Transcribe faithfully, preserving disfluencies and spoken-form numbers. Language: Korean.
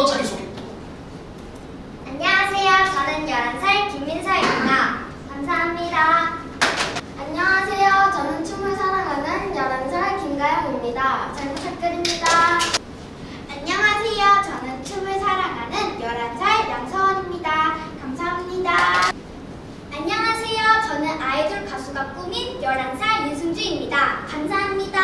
먼저 자기소개. 안녕하세요. 저는 열한 살 김민서입니다. 감사합니다. 안녕하세요. 저는 춤을 사랑하는 열한 살 김가영입니다. 잘 부탁드립니다. 안녕하세요. 저는 춤을 사랑하는 열한 살 양서원입니다. 감사합니다. 안녕하세요. 저는 아이돌 가수가 꿈인 열한 살 윤승주입니다. 감사합니다.